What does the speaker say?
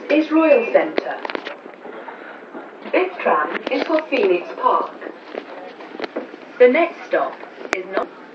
is Royal Centre. This tram is for Phoenix Park. The next stop is not...